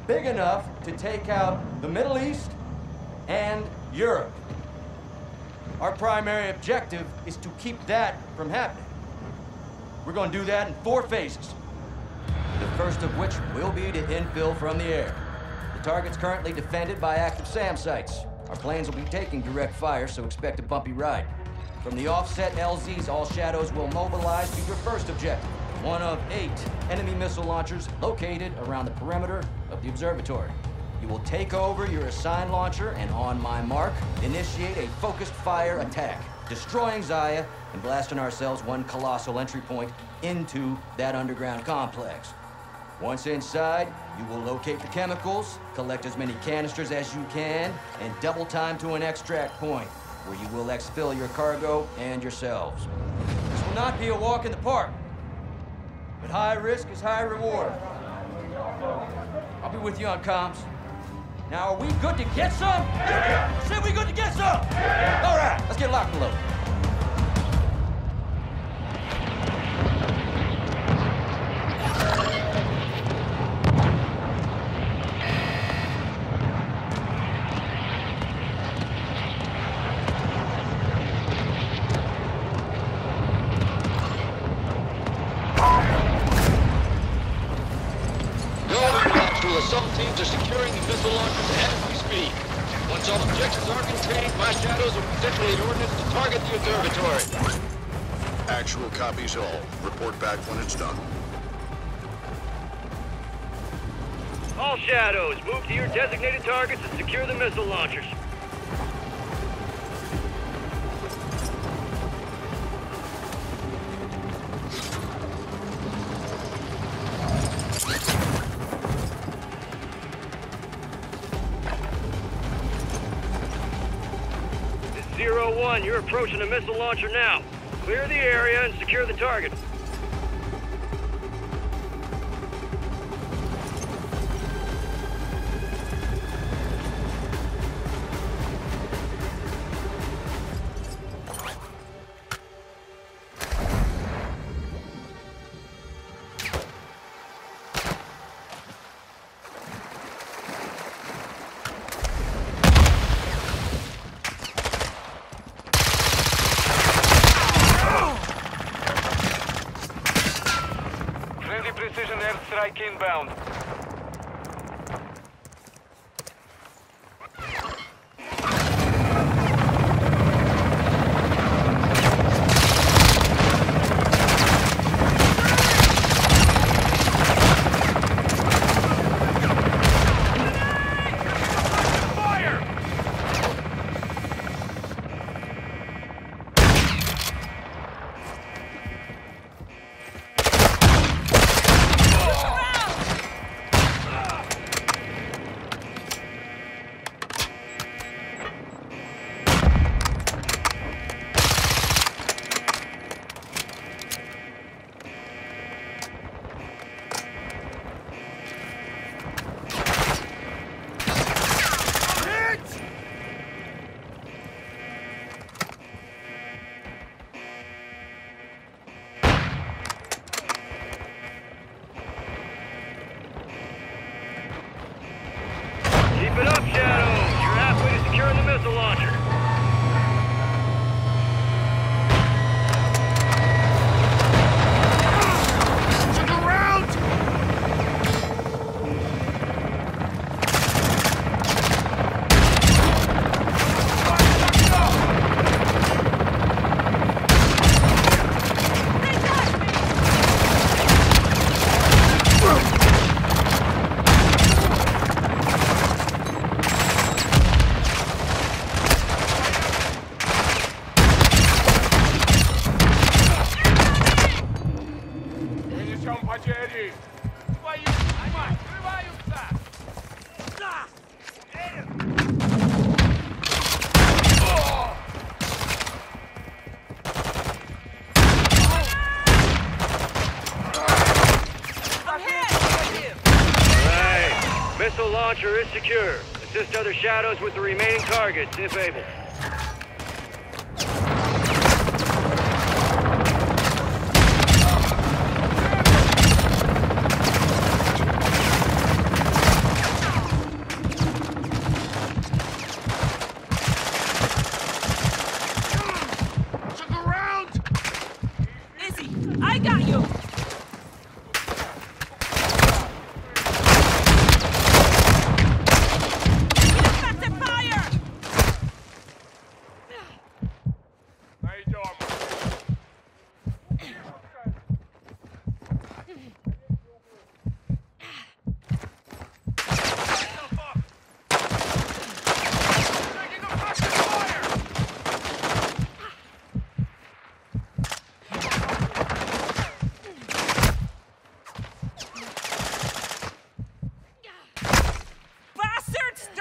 big enough to take out the Middle East and Europe. Our primary objective is to keep that from happening. We're going to do that in 4 phases. The first of which will be to infill from the air. The target's currently defended by active SAM sites. Our planes will be taking direct fire, so expect a bumpy ride. From the offset LZs, all shadows will mobilize to your first objective, one of 8 enemy missile launchers located around the perimeter of the observatory. You will take over your assigned launcher and, on my mark, initiate a focused fire attack, destroying Zaya and blasting ourselves one colossal entry point into that underground complex. Once inside, you will locate the chemicals, collect as many canisters as you can, and double time to an extract point, where you will exfil your cargo and yourselves. This will not be a walk in the park, but high risk is high reward. I'll be with you on comms. Now, are we good to get some? Yeah. Say we good to get some? Yeah. All right, let's get locked and loaded. Assault teams are securing the missile launchers as we speak. Once all objectives are contained, my shadows will particularly ordnance to target the observatory. Actual copies all. Report back when it's done. All shadows, move to your designated targets and secure the missile launchers. Zero 1, you're approaching a missile launcher now. Clear the area and secure the target. Precision airstrike inbound. Keep it up, Shadows! You're halfway to securing the missile launcher. Missile launcher is secure. Assist other shadows with the remaining targets, if able.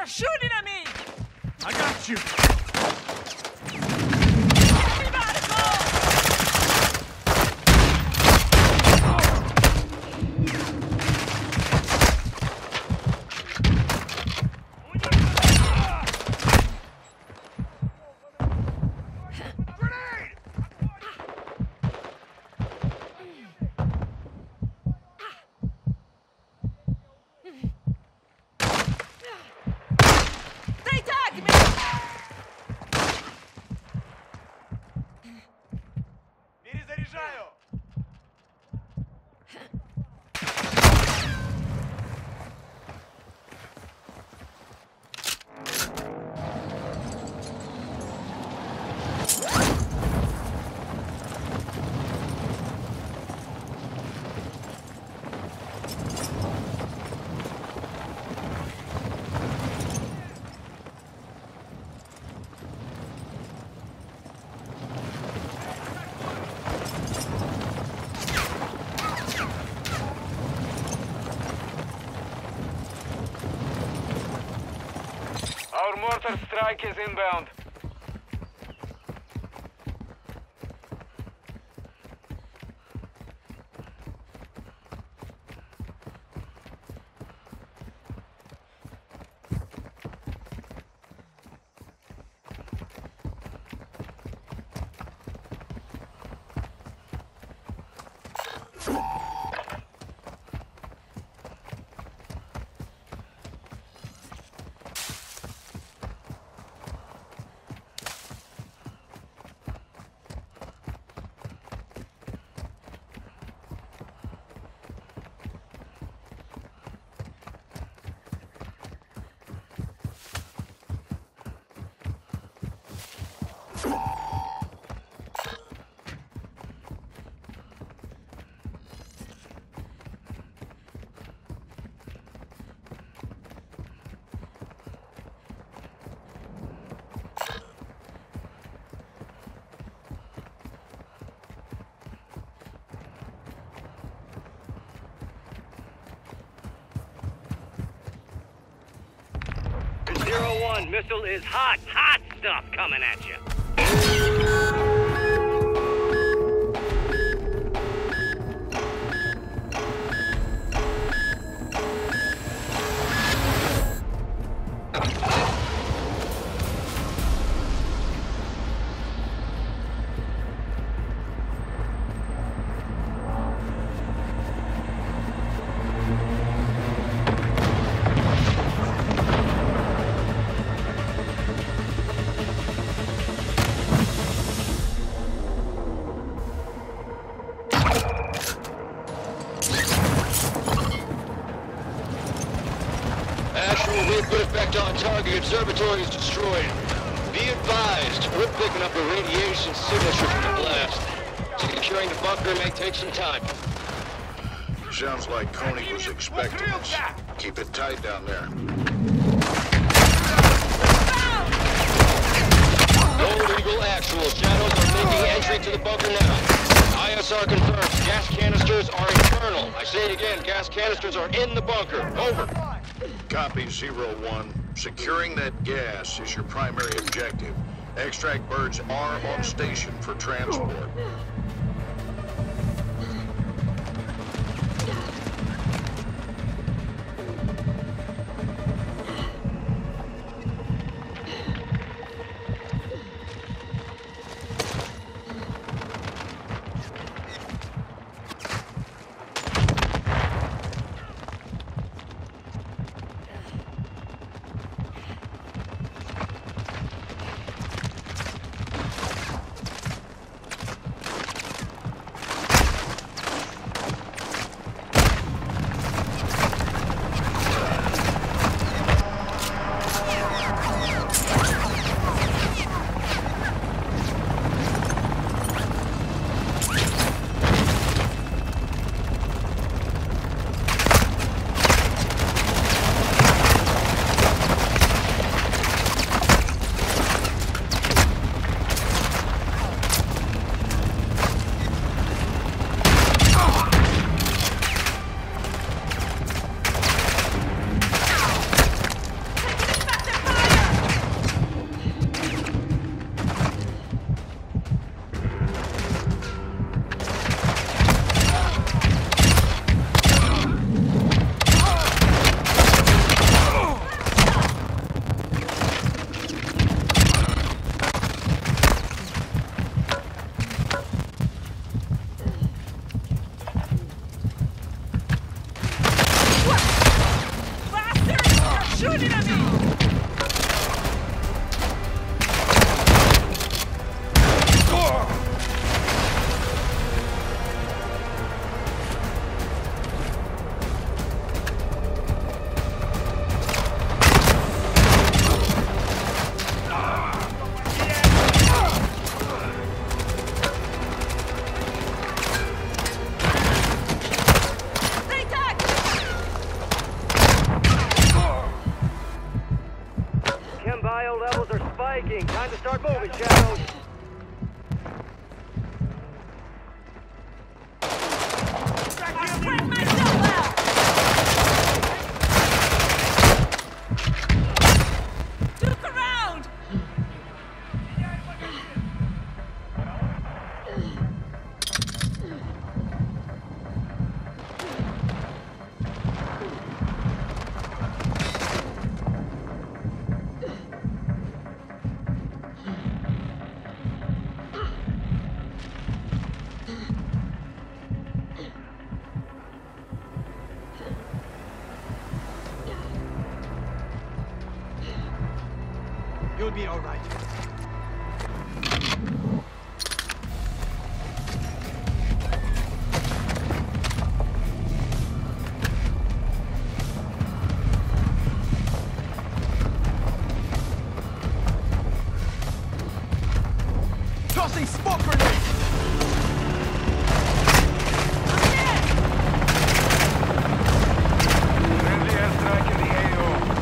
They're shooting at me! I got you! Everybody go! They tagged me! Перезаряжаю! Our mortar strike is inbound. Zero 01, missile is hot stuff coming at you. Put effect on target. Observatory is destroyed. Be advised, we're picking up a radiation signature from the blast. Securing the bunker may take some time. Sounds like Coney was expecting us. Keep it tight down there. Gold Eagle actual. Shadows are making entry to the bunker now. ISR confirms. Gas canisters are internal. I say it again, gas canisters are in the bunker. Over. Copy 01. Securing that gas is your primary objective. Extract birds are on station for transport. striking. Time to start moving, Shadows. I'll spread myself out! Look around! You'll be all right. Tossing smoke grenades! Friendly airstrike in the AO.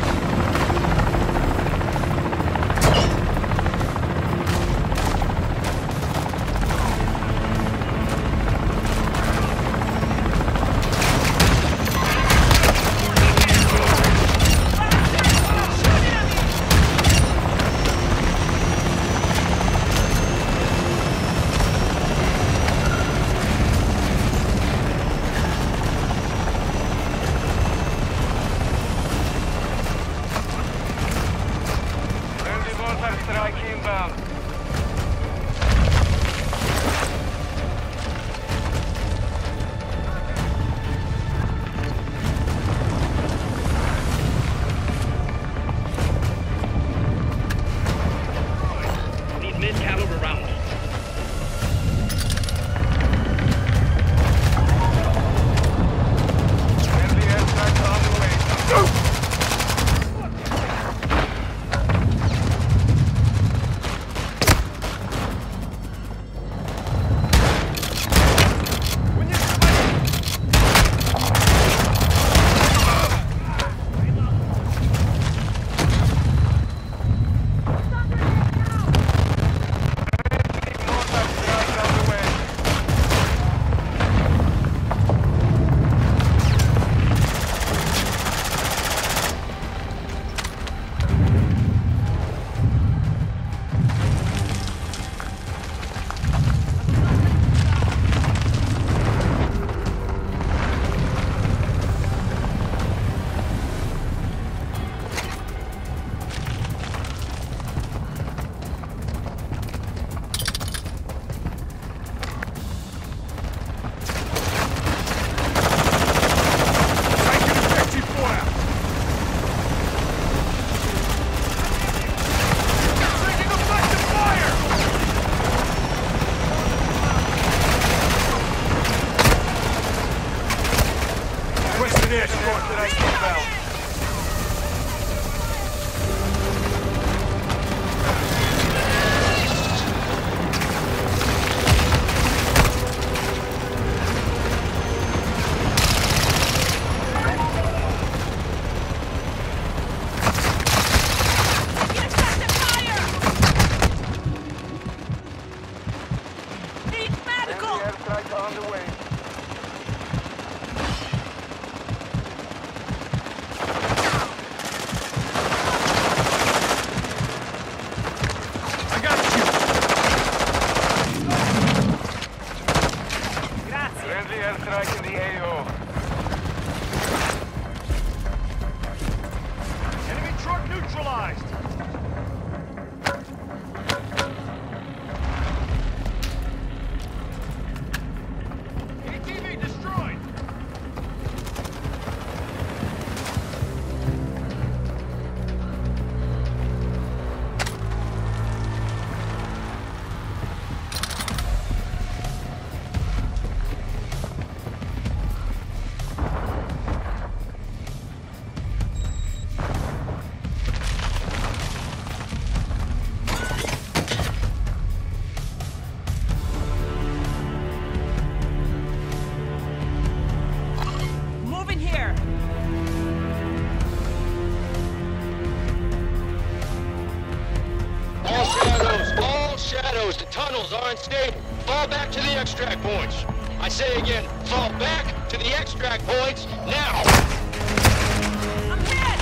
visuals are unstable. Fall back to the extract points. I say again, fall back to the extract points now! I'm hit!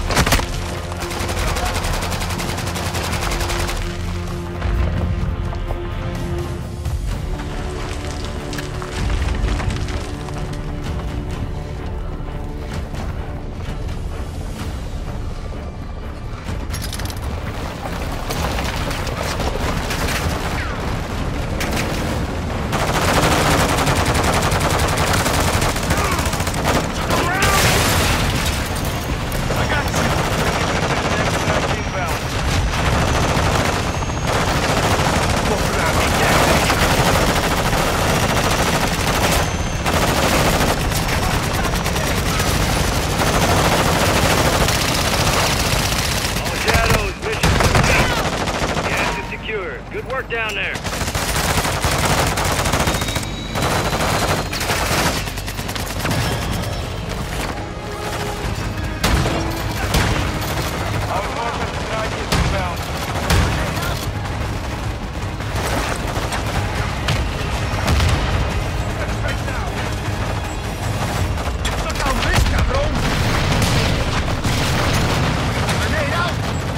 Good work down there. Our mortar strike is inbound. Right now. Look how this, cabrón! Grenade out!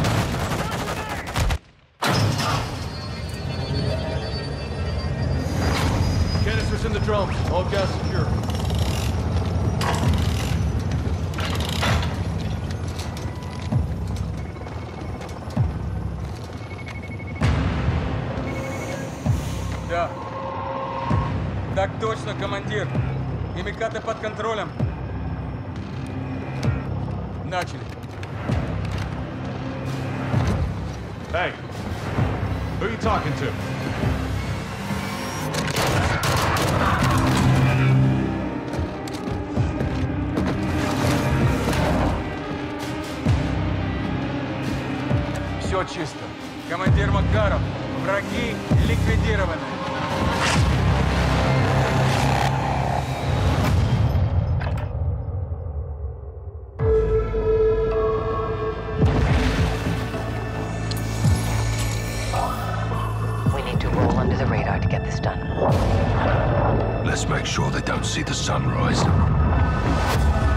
Canisters in the drums. All gas secure. Да. Так точно, командир. Химикаты под контролем. Начали. Hey, who are you talking to? Все чисто. Командир Макаров, враги ликвидированы. We need to roll under the radar to get this done. Let's make sure they don't see the sunrise.